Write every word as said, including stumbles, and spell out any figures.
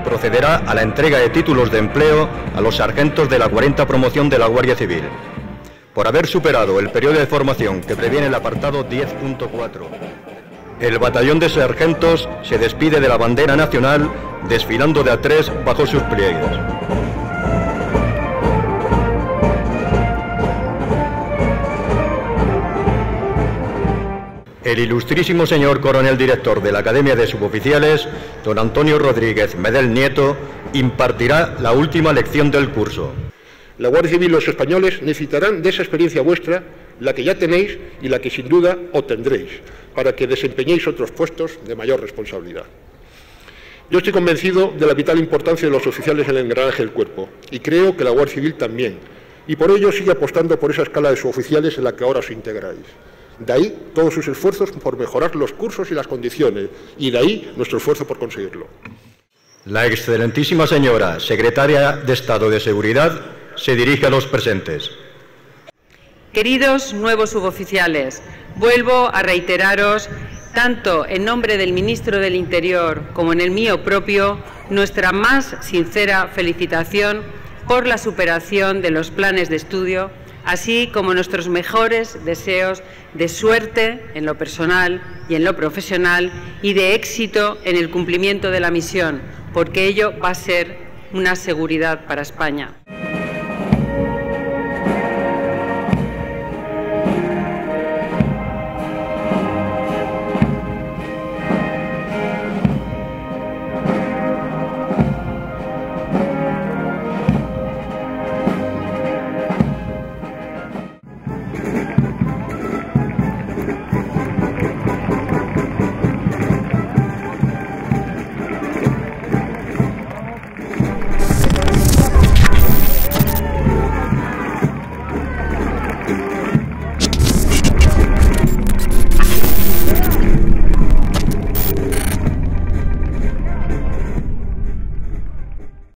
procederá a la entrega de títulos de empleo a los sargentos de la cuarenta promoción de la Guardia Civil. Por haber superado el periodo de formación que previene el apartado diez punto cuatro, el batallón de sargentos se despide de la bandera nacional desfilando de a tres bajo sus pliegues. El ilustrísimo señor coronel director de la Academia de Suboficiales, don Antonio Rodríguez Medel Nieto, impartirá la última lección del curso. La Guardia Civil y los españoles necesitarán de esa experiencia vuestra, la que ya tenéis y la que sin duda obtendréis, para que desempeñéis otros puestos de mayor responsabilidad. Yo estoy convencido de la vital importancia de los oficiales en el engranaje del cuerpo, y creo que la Guardia Civil también, y por ello sigue apostando por esa escala de suboficiales en la que ahora os integráis. De ahí todos sus esfuerzos por mejorar los cursos y las condiciones, y de ahí nuestro esfuerzo por conseguirlo. La excelentísima señora secretaria de Estado de Seguridad se dirige a los presentes. Queridos nuevos suboficiales, vuelvo a reiteraros, tanto en nombre del Ministro del Interior como en el mío propio, nuestra más sincera felicitación por la superación de los planes de estudio, así como nuestros mejores deseos de suerte en lo personal y en lo profesional y de éxito en el cumplimiento de la misión, porque ello va a ser una seguridad para España.